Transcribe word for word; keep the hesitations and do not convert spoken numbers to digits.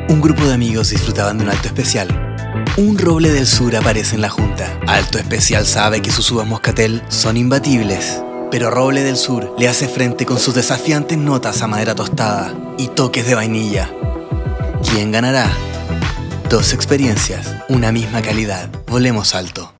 Un grupo de amigos disfrutaban de un alto especial. Un roble del sur aparece en la junta. Alto especial sabe que sus uvas moscatel son imbatibles, pero Roble del Sur le hace frente con sus desafiantes notas a madera tostada y toques de vainilla. ¿Quién ganará? Dos experiencias, una misma calidad. Volemos alto.